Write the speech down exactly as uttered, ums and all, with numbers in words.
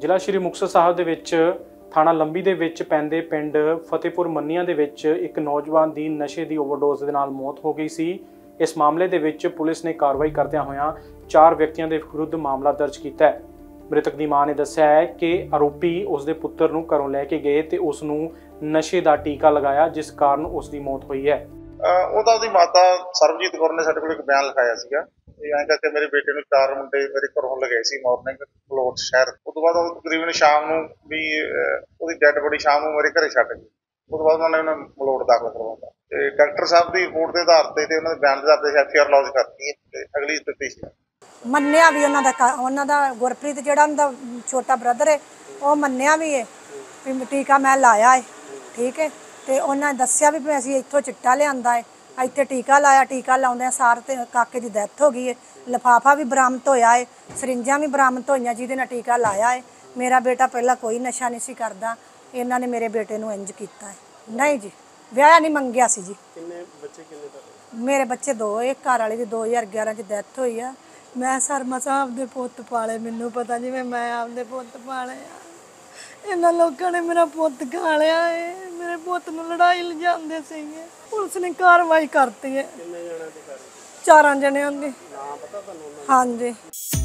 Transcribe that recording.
ਜ਼ਿਲ੍ਹਾ ਸ਼੍ਰੀ ਮੁਕਤਸਰ ਸਾਹਿਬ ਦੇ ਵਿੱਚ ਥਾਣਾ ਲੰਬੀ ਦੇ ਵਿੱਚ ਪੈਂਦੇ ਪਿੰਡ ਫਤਿਹਪੁਰ ਮੰਨੀਆਂ ਦੇ ਵਿੱਚ ਇੱਕ ਨੌਜਵਾਨ ਦੀ ਨਸ਼ੇ ਦੀ ਓਵਰਡੋਜ਼ ਦੇ ਨਾਲ ਮੌਤ ਹੋ ਗਈ ਸੀ। ਇਸ ਮਾਮਲੇ ਦੇ ਵਿੱਚ ਪੁਲਿਸ ਨੇ ਕਾਰਵਾਈ ਕਰਦਿਆਂ ਹੋਇਆਂ ਚਾਰ ਵਿਅਕਤੀਆਂ ਦੇ ਵਿਰੁੱਧ ਮਾਮਲਾ ਦਰਜ ਕੀਤਾ ਹੈ। ਮ੍ਰਿਤਕ ਦੀ ਮਾਂ ਨੇ ਦੱਸਿਆ ਹੈ ਕਿ ਆਰੋਪੀ ਉਸ ਦੇ ਪੁੱਤਰ ਨੂੰ ਘਰੋਂ ਲੈ ਕੇ ਗਏ ਤੇ ਉਸ ਨੂੰ ਨਸ਼ੇ ਦਾ ਟੀਕਾ ਲਗਾਇਆ, ਜਿਸ ਕਾਰਨ ਉਸ ਦੀ ਮੌਤ ਹੋਈ ਹੈ। ਉਹਦਾ ਉਹਦੀ ਮਾਤਾ ਸਰਬਜੀਤ ਕੌਰ ਨੇ ਸਾਡੇ ਕੋਲ ਇੱਕ ਬਿਆਨ ਲਿਖਾਇਆ ਸੀਗਾ। ਇਹ ਐਂ ਕਰਕੇ ਮੇਰੇ ਬੇਟੇ ਨੂੰ ਚਾਰ ਮੁੰਡੇ ਮੇਰੇ ਘਰੋਂ ਲਗਾਏ ਸੀ ਮਾਰਨਿੰਗ ਮਲੋਟ ਸ਼ਹਿਰ। ਉਸ ਤੋਂ ਬਾਅਦ ਉਹ ਤਕਰੀਬਨ ਸ਼ਾਮ ਨੂੰ ਵੀ ਉਹਦੀ ਡੈਡ ਬੋਡੀ ਸ਼ਾਮ ਨੂੰ ਮੇਰੇ ਘਰੇ ਛੱਡ ਗਈ। ਉਸ ਤੋਂ ਬਾਅਦ ਉਹਨਾਂ ਨੇ ਉਹਨਾਂ ਮਲੋਟ ਦਾਖਲ ਕਰਵਾਉਂਦਾ ਤੇ ਡਾਕਟਰ ਸਾਹਿਬ ਦੀ ਰਿਪੋਰਟ ਦੇ ਆਧਾਰ ਤੇ ਤੇ ਉਹਨਾਂ ਦੇ ਬਿਆਨ ਦੇ ਆਧਾਰ ਤੇ ਐਫ ਆਈ ਆਰ ਲੌਜ ਕਰਤੀ ਹੈ ਤੇ ਅਗਲੀ ਤਫਤੀਸ਼ ਮੰਨਿਆ ਵੀ ਉਹਨਾਂ ਦਾ ਉਹਨਾਂ ਦਾ ਗੁਰਪ੍ਰੀਤ ਜਿਹੜਾ ਉਹਨਾਂ ਦਾ ਛੋਟਾ ਬ੍ਰਦਰ ਹੈ ਉਹ ਮੰਨਿਆ ਵੀ ਹੈ ਵੀ ਟੀਕਾ ਮੈਂ ਲਾਇਆ ਹੈ, ਠੀਕ ਹੈ। ਤੇ ਉਹਨਾਂ ਦੱਸਿਆ ਵੀ ਅਸੀਂ ਇੱਥੋਂ ਚਿੱਟਾ ਲਿਆਂਦਾ ਹੈ, ਇੱਥੇ ਟੀਕਾ ਲਾਇਆ, ਟੀਕਾ ਲਾਉਂਦਿਆਂ ਸਾਰ ਤੇ ਕਾਕੇ ਦੀ ਡੈਥ ਹੋ ਗਈ ਹੈ। ਲਿਫਾਫਾ ਵੀ ਬਰਾਮਦ ਹੋਇਆ ਹੈ, ਸਰਿੰਜਾਂ ਵੀ ਬਰਾਮਦ ਹੋਈਆਂ ਜਿਹਦੇ ਨਾਲ ਟੀਕਾ ਲਾਇਆ ਹੈ। ਮੇਰਾ ਬੇਟਾ ਪਹਿਲਾਂ ਕੋਈ ਨਸ਼ਾ ਨਹੀਂ ਸੀ ਕਰਦਾ, ਇਹਨਾਂ ਨੇ ਮੇਰੇ ਬੇਟੇ ਨੂੰ ਇੰਜ ਕੀਤਾ ਹੈ। ਨਹੀਂ ਜੀ, ਵਿਆਹ ਨਹੀਂ ਮੰਗਿਆ ਸੀ ਜੀ। ਕਿੰਨੇ ਬੱਚੇ ਕਿੰਨੇ ਤੁਹਾਡੇ? ਮੇਰੇ ਬੱਚੇ ਦੋ, ਇੱਕ ਘਰ ਵਾਲੇ ਦੀ ਦੋ ਹਜ਼ਾਰ ਗਿਆਰਾਂ 'ਚ ਡੈਥ ਹੋਈ ਆ। ਮੈਂ ਸਰਮਾ ਸਾਹਿਬ ਦੇ ਪੁੱਤ ਪਾਲੇ, ਮੈਨੂੰ ਪਤਾ ਜਿਵੇਂ ਮੈਂ ਆਪਦੇ ਪੁੱਤ ਪਾਲੇ ਆ। ਇਹਨਾਂ ਲੋਕਾਂ ਨੇ ਮੇਰਾ ਪੁੱਤ ਖਾ ਲਿਆ ਏ। ਮੇਰੇ ਪੁੱਤ ਨੂੰ ਲੜਾਈ ਲਿਜਾਂਦੇ ਸੀਗੇ, ਪੁਲਿਸ ਨੇ ਕਾਰਵਾਈ ਕਰਤੀ ਹੈ। ਕਿੰਨੇ ਜਣਿਆਂ ਦੀ ਕਾਰਵਾਈ? ਚਾਰਾਂ ਜਣਿਆਂ ਦੀ। ਨਾਮ ਪਤਾ ਤੁਹਾਨੂੰ? ਹਾਂਜੀ।